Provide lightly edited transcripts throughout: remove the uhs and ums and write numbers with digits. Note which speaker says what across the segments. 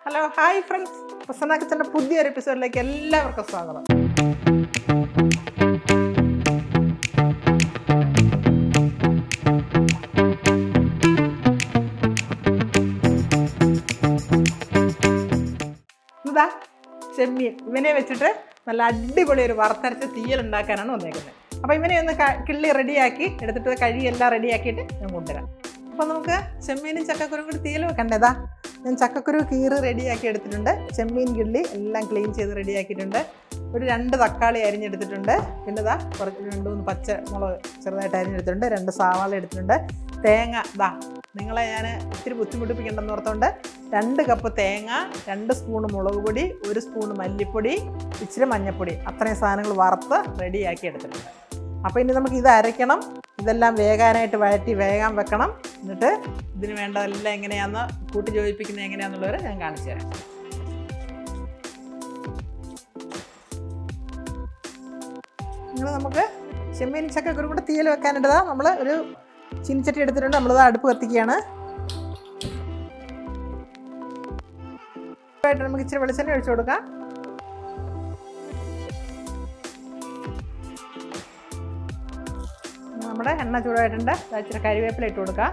Speaker 1: Hello hi friends, Prasanna കിച്ചൻ്റെ പുതിയൊരു എപ്പിസോഡിലേക്ക് എല്ലാവർക്കും സ്വാഗതം. ഇതാ ചെമ്മീൻ, ഇവനെ വെച്ചിട്ട് നല്ല അടിപൊളി ഒരു വറുത്തരച്ച തീയൽ ഉണ്ടാക്കാനാണ് വന്നേക്കുന്നത്. അപ്പോൾ ഇവനെ ഒന്ന് കിള്ളി റെഡിയാക്കി എടുത്തിട്ട് കഴിയെല്ലാം റെഡിയാക്കിയിട്ട് ഞാൻ കൊണ്ടുവരാം. അപ്പോൾ നമുക്ക് ചെമ്മീനും ചക്കക്കുരും കൂടി തീയൽ വെക്കണ്ടേതാ. ഞാൻ ചക്കക്കുരു കീറി റെഡിയാക്കി എടുത്തിട്ടുണ്ട്, ചെമ്മീൻ കിള്ളി എല്ലാം ക്ലീൻ ചെയ്ത് റെഡിയാക്കിയിട്ടുണ്ട്, ഒരു 2 തക്കാളി അരിഞ്ഞെടുത്തിട്ടുണ്ട്, പിന്നെ ഇതാ കുറച്ച് 2-3 പച്ചമുളക് ചെറുതായിട്ട് അരിഞ്ഞെടുത്തിട്ടുണ്ട്, 2 സവാള എടുത്തിട്ടുണ്ട്, തേങ്ങ ഇതാ നിങ്ങളെ ഞാൻ ഇത്തിരി ബുദ്ധിമുട്ടിപ്പിക്കേണ്ടെന്ന് ഓർത്തുകൊണ്ട് 2 കപ്പ് തേങ്ങ, 2 സ്പൂൺ മുളക് പൊടി, 1 സ്പൂൺ മല്ലിപ്പൊടി, ഇച്ചിരി മഞ്ഞൾപ്പൊടി, അത്രയും സാധനങ്ങൾ വറുത്ത് റെഡിയാക്കി എടുത്തിട്ടുണ്ട്. അപ്പോൾ ഇനി നമുക്ക് ഇത് അരയ്ക്കണം, ഇതെല്ലാം വേകാനായിട്ട് വഴറ്റി വേഗം വെക്കണം. എന്നിട്ട് ഇതിന് വേണ്ടതെല്ലാം എങ്ങനെയാണെന്ന് കൂട്ടി യോജിപ്പിക്കുന്നത് എങ്ങനെയാണെന്നുള്ളവരെ ഞാൻ കാണിച്ചു തരാം. നിങ്ങൾ നമുക്ക് ചെമ്മീൻ ചക്കക്കുരും കൂടെ തീയൽ വെക്കാനായിട്ടതാ നമ്മൾ ഒരു ചീനിച്ചട്ടി എടുത്തിട്ടുണ്ട്. നമ്മളിത് അടുപ്പ് കത്തിക്കുകയാണ്. നമുക്ക് ഇച്ചിരി വെളിച്ചെണ്ണ ഒഴിച്ചു കൊടുക്കാം. നമ്മുടെ എണ്ണ ചൂടായിട്ടുണ്ട്. ഇച്ചിരി കരിവേപ്പില ഇട്ട് കൊടുക്കാം,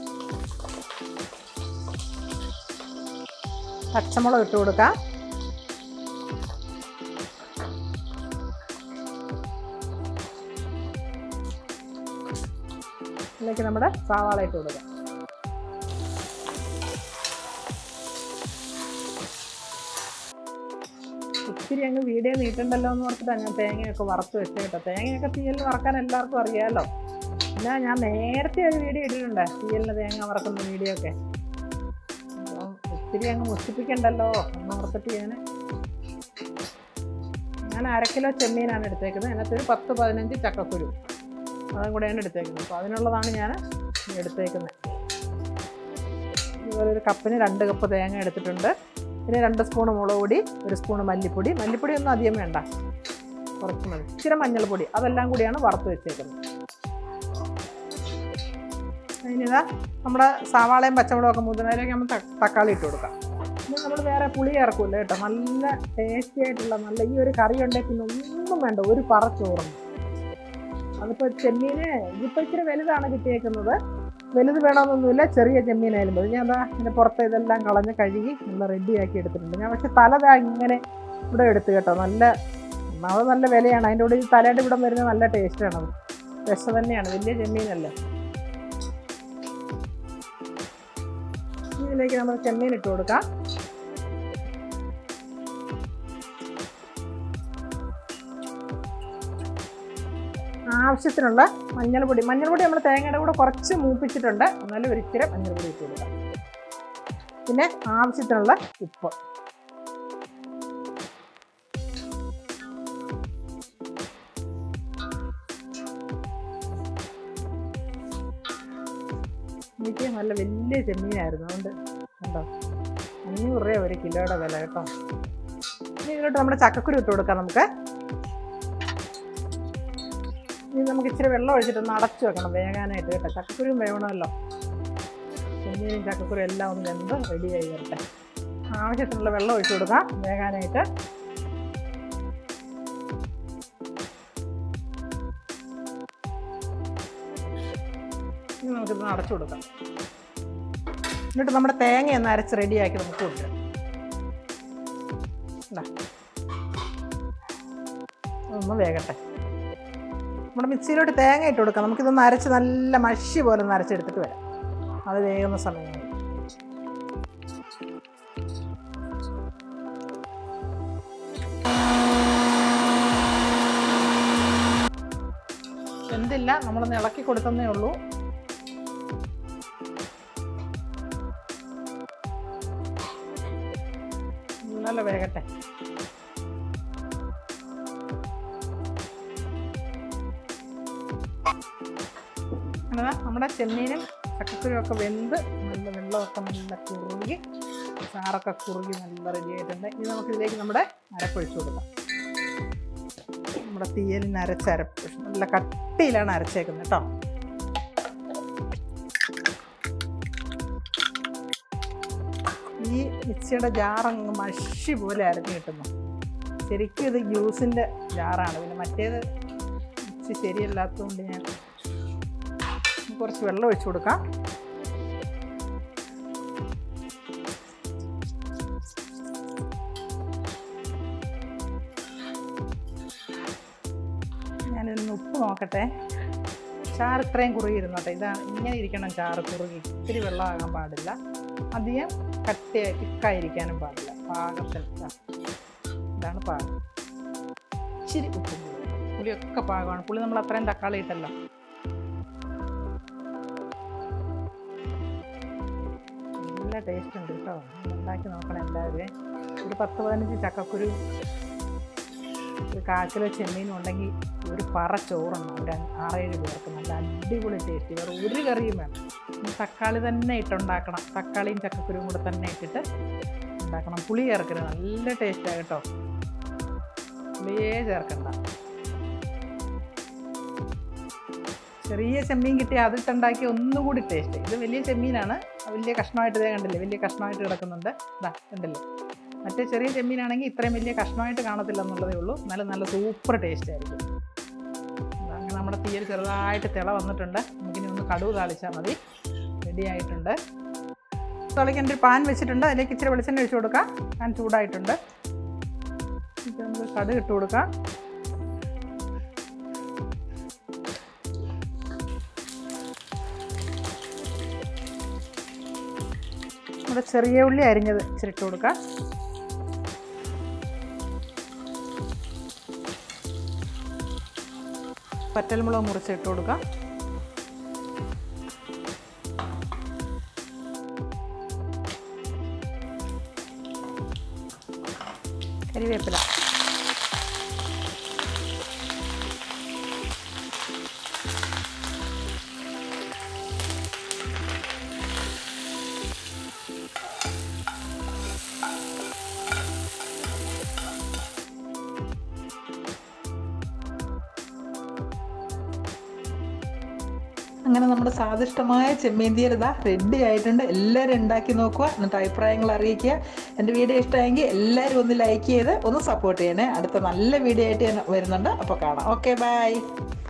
Speaker 1: പച്ചമുളക് ഇട്ട് കൊടുക്കാം, ഇതിലേക്ക് നമ്മുടെ സവാള ഇട്ട് കൊടുക്കാം. ഒത്തിരി അങ്ങ് വീഡിയോ നീട്ടണ്ടല്ലോ എന്ന് ഓർത്തിട്ടാണ് ഞാൻ തേങ്ങയൊക്കെ വറുത്ത് വെച്ച് കേട്ടോ. തേങ്ങയൊക്കെ തീയലിന് വറക്കാൻ എല്ലാവർക്കും അറിയാമല്ലോ. പിന്നെ ഞാൻ നേരത്തെ ഒരു വീഡിയോ ഇട്ടിട്ടുണ്ട് തീയലിന് തേങ്ങ വറക്കുന്ന വീഡിയോ ഒക്കെ. അപ്പം ഒത്തിരി അങ്ങ് മുഷിപ്പിക്കണ്ടല്ലോ എന്ന് ഓർത്തിട്ട് ഞാൻ 1/2 കിലോ ചെമ്മീനാണ് എടുത്തേക്കുന്നത്. അതിനകത്തൊരു 10-15 ചക്കക്കുരു അതും കൂടെയാണ് എടുത്തേക്കുന്നത്. അപ്പോൾ അതിനുള്ളതാണ് ഞാൻ എടുത്തേക്കുന്നത്. ഇതുപോലെ ഒരു കപ്പിന് 2 കപ്പ് തേങ്ങ എടുത്തിട്ടുണ്ട്, പിന്നെ 2 സ്പൂൺ മുളക് പൊടി, 1 സ്പൂൺ മല്ലിപ്പൊടി, മല്ലിപ്പൊടി ഒന്നും അധികം വേണ്ട, കുറച്ച് മതി, ഇച്ചിരി മഞ്ഞൾപ്പൊടി, അതെല്ലാം കൂടിയാണ് വറുത്ത് വെച്ചേക്കുന്നത്. അതിനിതാ നമ്മുടെ സവാളയും പച്ചമുളകൊക്കെ മൂന്നേരമൊക്കെ നമ്മൾ തക്കാളി ഇട്ട് കൊടുക്കാം. പിന്നെ നമ്മൾ വേറെ പുളി ഇറക്കില്ല കേട്ടോ. നല്ല ടേസ്റ്റി ആയിട്ടുള്ള നല്ല ഈ ഒരു കറി ഉണ്ടെങ്കിൽ പിന്നെ ഒന്നും വേണ്ട, ഒരു പറ ചോറുണ്ട്. അതിപ്പോൾ ചെമ്മീന് ഇതിപ്പോൾ ഇച്ചിരി വലുതാണ് കിട്ടിയേക്കുന്നത്, വലുത് വേണമെന്നൊന്നുമില്ല, ചെറിയ ചെമ്മീനായാലും മതി. ഞാൻ അതിൻ്റെ പുറത്ത് ഇതെല്ലാം കളഞ്ഞ് കഴുകി നല്ല റെഡിയാക്കി എടുത്തിട്ടുണ്ട്. ഞാൻ പക്ഷെ തലതാ ഇങ്ങനെ ഇവിടെ എടുത്ത് കേട്ടോ. അത് നല്ല വിലയാണ്. അതിൻ്റെ കൂടെ ഈ തലയുടെ ഇവിടെ വരുന്നത് നല്ല ടേസ്റ്റാണ്, രസ തന്നെയാണ്, വലിയ ചെമ്മീനല്ലേ. ഇതിലേക്ക് നമ്മൾ ചെമ്മീൻ ഇട്ട് കൊടുക്കാം. ആവശ്യത്തിനുള്ള മഞ്ഞൾപ്പൊടി നമ്മൾ തേങ്ങയുടെ കൂടെ കുറച്ച് മൂപ്പിച്ചിട്ടുണ്ട്, എന്നാലും ഒരിച്ചിരി മഞ്ഞൾപ്പൊടി ഇട്ട് കൊടുക്കാം. പിന്നെ ആവശ്യത്തിനുള്ള ഉപ്പ്. എനിക്ക് നല്ല വലിയ ചെമ്മീനായിരുന്നു, അതുകൊണ്ട് കണ്ടോ 500 രൂപ 1 കിലോയുടെ വില കേട്ടോ. ഇനി ഇതിലോട്ട് നമ്മുടെ ചക്കക്കുരു ഇട്ട് കൊടുക്കാം. ഇനി നമുക്ക് ഇച്ചിരി വെള്ളം ഒഴിച്ചിട്ടൊന്ന് അടച്ചു വെക്കണം വേകാനായിട്ട് കേട്ടോ. ചക്കക്കുരും വേണമല്ലോ, ചെമ്മീനും ചക്കക്കുരും എല്ലാം ഒന്ന് വെന്ത് റെഡിയായി വരട്ടെ. ആവശ്യത്തിനുള്ള വെള്ളം ഒഴിച്ചു കൊടുക്കാം വേകാനായിട്ട്. ഇനി നമുക്കിതൊന്ന് അടച്ചു കൊടുക്കാം. എന്നിട്ട് നമ്മുടെ തേങ്ങ ഒന്ന് അരച്ച് റെഡിയാക്കി നമുക്ക് കൊണ്ടുവരാം. അതൊന്ന് വേകട്ടെ. നമ്മുടെ മിക്സിയിലോട്ട് തേങ്ങ ഇട്ട് കൊടുക്കാം. നമുക്കിതൊന്ന് അരച്ച് നല്ല മഷി പോലെ ഒന്ന് അരച്ചെടുത്തിട്ട് വരാം. അത് വേകുന്ന സമയം എന്തില്ല, നമ്മളൊന്ന് ഇളക്കി കൊടുത്തന്നേ ഉള്ളൂ. നല്ല വേകട്ടെ. അങ്ങനെ നമ്മുടെ ചെമ്മീനും ചക്കക്കുരും ഒക്കെ വെന്ത് നല്ല വെള്ളമൊക്കെ നല്ല കുറുകി ചാറൊക്കെ കുറുകി നല്ല റെഡി ആയിട്ടുണ്ട്. ഇനി നമുക്കിതിലേക്ക് നമ്മുടെ അരപ്പൊഴിച്ചു കൊടുക്കാം. നമ്മുടെ തീയലിന് അരപ്പ് നല്ല കട്ടിയിലാണ് അരച്ചേക്കുന്നത് കേട്ടോ. ഈ മിക്സിയുടെ ജാറങ്ങ് മഷി പോലെ അരഞ്ഞ് കിട്ടുന്നു. ശരിക്കും ഇത് ജ്യൂസിൻ്റെ ജാറാണ്. പിന്നെ മറ്റേത് മിക്സി ശരിയല്ലാത്തതുകൊണ്ട് ഞാൻ കുറച്ച് വെള്ളം ഒഴിച്ചു കൊടുക്കാം. ഞാനിന്ന് ഉപ്പ് നോക്കട്ടെ. ചാറ് ഇത്രയും കുറുകിയിരുന്നോട്ടെ. ഇതാണ് ഇങ്ങനെ ഇരിക്കണം ചാറ്, കുറുകി. ഇത്തിരി വെള്ളമാകാൻ പാടില്ല, അധികം തിക്കായിരിക്കാനും പാടില്ല. പാകത്തിൽ ഇതാണ് പാകം. ഇച്ചിരി ഉപ്പും പുളിയൊക്കെ പാകമാണ്. പുളി നമ്മൾ അത്രയും തക്കാളി ഇട്ടല്ലോ. നല്ല ടേസ്റ്റ് ഉണ്ട് കേട്ടോ. ഉണ്ടാക്കി നോക്കണം എല്ലാവരും. ഒരു 10-15 ചക്കക്കുരു, ഒരു 1/4 കിലോ ചെമ്മീനും ഉണ്ടെങ്കിൽ ഒരു പറ ചോറുണ്ട്. ഒരു 6-7 പേർക്ക് നല്ല അടിപൊളി ടേസ്റ്റ്. വേറെ ഒരു കറിയും വേണം. തക്കാളി തന്നെ ഇട്ടുണ്ടാക്കണം. തക്കാളിയും ചക്കക്കുരുവും കൂടെ തന്നെ ഇട്ടിട്ട് ഉണ്ടാക്കണം. പുളി ചേർക്കരുത്. നല്ല ടേസ്റ്റാണ് കേട്ടോ. പുളിയേ ചേർക്കണ്ട. ചെറിയ ചെമ്മീൻ കിട്ടിയാൽ അതിട്ടുണ്ടാക്കി ഒന്നുകൂടി ടേസ്റ്റ്. ഇത് വലിയ ചെമ്മീനാണ്. വലിയ കഷ്ണമായിട്ട് ഇതേ കണ്ടില്ലേ, വലിയ കഷ്ണമായിട്ട് കിടക്കുന്നുണ്ട്. ഇതാ കണ്ടില്ലേ. മറ്റേ ചെറിയ ചെമ്മീനാണെങ്കിൽ ഇത്രയും വലിയ കഷ്ണമായിട്ട് കാണത്തില്ല എന്നുള്ളതേ ഉള്ളൂ. എന്നാലും നല്ല സൂപ്പർ ടേസ്റ്റ് ആയിരിക്കും. അങ്ങനെ നമ്മുടെ തീയൽ ചെറുതായിട്ട് തിള വന്നിട്ടുണ്ട്. നമുക്കിനി ഒന്ന് കടുക് താളിച്ചാൽ മതി. റെഡി ആയിട്ടുണ്ട്. തിളയ്ക്കാൻ ഒരു പാൻ വെച്ചിട്ടുണ്ട്. അതിലേക്ക് ഇച്ചിരി വെളിച്ചെണ്ണ ഒഴിച്ച് കൊടുക്കാം. പാൻ ചൂടായിട്ടുണ്ട്. നമുക്ക് കടുക് ഇട്ട് കൊടുക്കാം. നമ്മുടെ ചെറിയ ഉള്ളി അരിഞ്ഞത് ഇച്ചിരി ഇട്ട് കൊടുക്കാം. പച്ചമുളക് മുറിച്ചിട്ട് കൊടുക്കാം. കരിവേപ്പില, അങ്ങനെ നമ്മുടെ സ്വാദിഷ്ടമായ ചെമ്മീൻ തീയൽ ഇതാ റെഡി ആയിട്ടുണ്ട്. എല്ലാവരും ഉണ്ടാക്കി നോക്കുക, എന്നിട്ട് അഭിപ്രായങ്ങൾ അറിയിക്കുക. എൻ്റെ വീഡിയോ ഇഷ്ടമായെങ്കിൽ എല്ലാവരും ഒന്ന് ലൈക്ക് ചെയ്ത് ഒന്ന് സപ്പോർട്ട് ചെയ്യണേ. അടുത്ത നല്ല വീഡിയോ ആയിട്ട് ഞാൻ വരുന്നുണ്ട്. അപ്പോൾ കാണാം. Okay, by.